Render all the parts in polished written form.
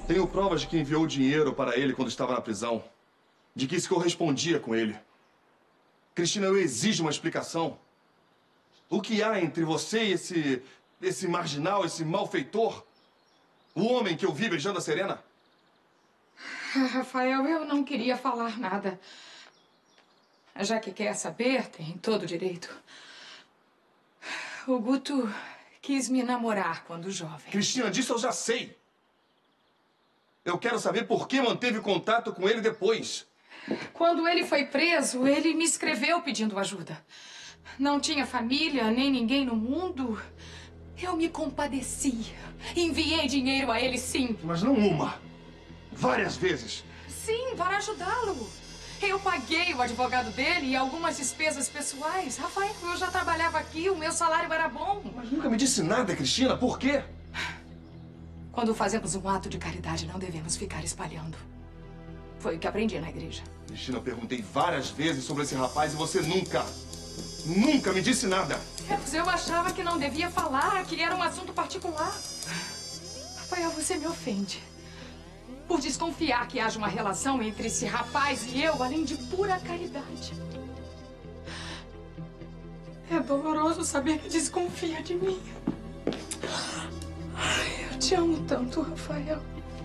Tenho provas de que enviou dinheiro para ele quando estava na prisão. De que se correspondia com ele. Cristina, eu exijo uma explicação. O que há entre você e esse marginal, esse malfeitor? O homem que eu vi beijando a Serena? Rafael, eu não queria falar nada. Já que quer saber, tem todo o direito. O Guto quis me namorar quando jovem. Cristina, disso eu já sei. Eu quero saber por que manteve contato com ele depois. Quando ele foi preso, ele me escreveu pedindo ajuda. Não tinha família, nem ninguém no mundo. Eu me compadeci. Enviei dinheiro a ele, sim. Mas não uma. Várias vezes. Sim, para ajudá-lo. Eu paguei o advogado dele e algumas despesas pessoais. Rafael, eu já trabalhava aqui, o meu salário era bom. Mas nunca me disse nada, Cristina. Por quê? Quando fazemos um ato de caridade, não devemos ficar espalhando. Foi o que aprendi na igreja. Cristina, eu perguntei várias vezes sobre esse rapaz e você nunca me disse nada. Eu achava que não devia falar, que era um assunto particular. Rafael, você me ofende. Por desconfiar que haja uma relação entre esse rapaz e eu, além de pura caridade. É doloroso saber que desconfia de mim. Ai, eu te amo tanto, Rafael.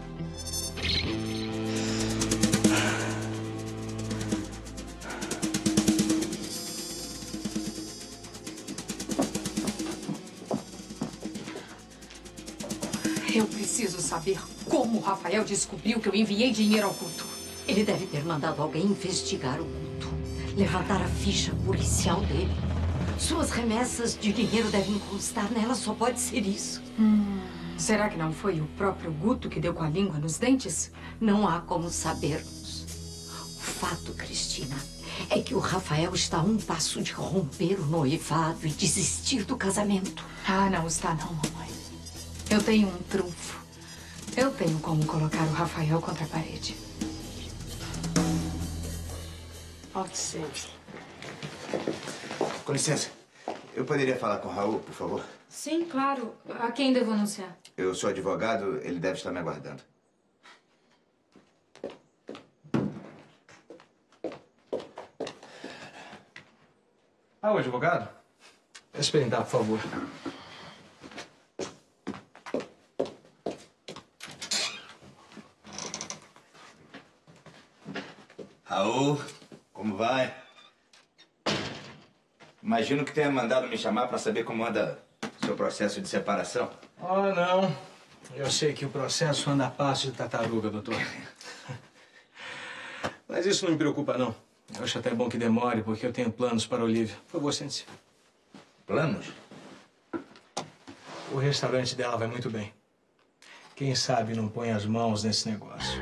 Eu preciso saber como o Rafael descobriu que eu enviei dinheiro ao Guto. Ele deve ter mandado alguém investigar o Guto, levantar a ficha policial dele. Suas remessas de dinheiro devem constar nela, só pode ser isso. Será que não foi o próprio Guto que deu com a língua nos dentes? Não há como sabermos. O fato, Cristina, é que o Rafael está a um passo de romper o noivado e desistir do casamento. Ah, não está não, mamãe. Eu tenho um trunfo. Eu tenho como colocar o Rafael contra a parede. Pode ser. Com licença, eu poderia falar com o Raul, por favor? Sim, claro. A quem devo anunciar? Eu sou advogado, ele deve estar me aguardando. Ah, o advogado? Espere entrar, por favor. Raul, como vai? Imagino que tenha mandado me chamar para saber como anda o seu processo de separação. Oh, não. Eu sei que o processo anda a passo de tartaruga, doutor. Mas isso não me preocupa, não. Eu acho até bom que demore, porque eu tenho planos para a Olivia. Por favor, sente-se. Planos? O restaurante dela vai muito bem. Quem sabe não põe as mãos nesse negócio.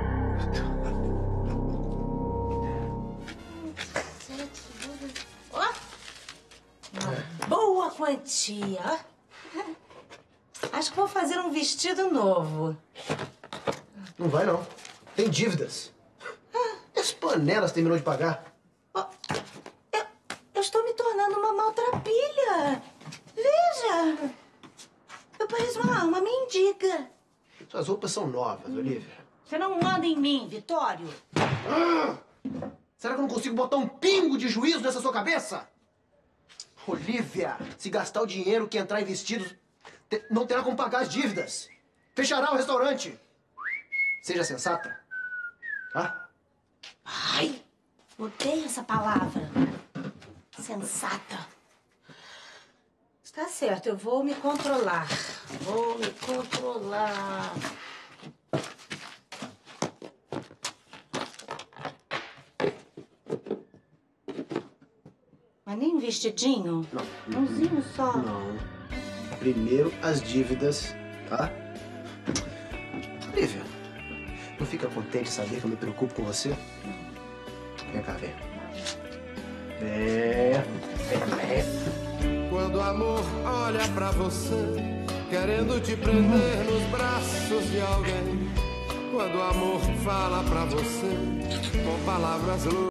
Boa quantia. Acho que vou fazer um vestido novo. Não vai, não. Tem dívidas. As panelas terminou de pagar. Eu estou me tornando uma maltrapilha. Veja. Eu pareço uma mendiga. Suas roupas são novas, Olivia. Você não manda em mim, Vitório. Será que eu não consigo botar um pingo de juízo nessa sua cabeça? Olivia, se gastar o dinheiro que entrar em vestidos, não terá como pagar as dívidas. Fechará o restaurante. Seja sensata. Tá? Ai, odeio essa palavra. Sensata. Está certo, eu vou me controlar. Vou me controlar. Mas nem vestidinho? Não. Umzinho só? Não. Primeiro as dívidas, tá? Olivia, não fica contente de saber que eu me preocupo com você? Vem cá, vem. Vem. Quando o amor olha pra você, querendo te prender nos braços de alguém. Quando o amor fala pra você, com palavras loucas.